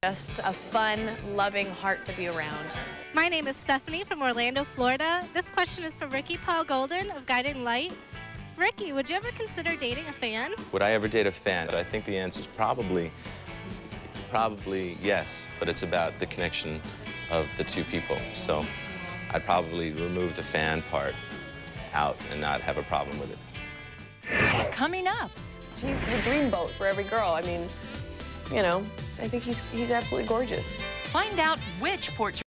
Just a fun, loving heart to be around. My name is Stephanie from Orlando, Florida. This question is for Paull Goldin of Guiding Light. Ricky, would you ever consider dating a fan? Would I ever date a fan? I think the answer is probably yes, but it's about the connection of the two people. So I'd probably remove the fan part out and not have a problem with it. Coming up. He's the dream boat for every girl. I mean, you know, I think he's absolutely gorgeous. Find out which portrait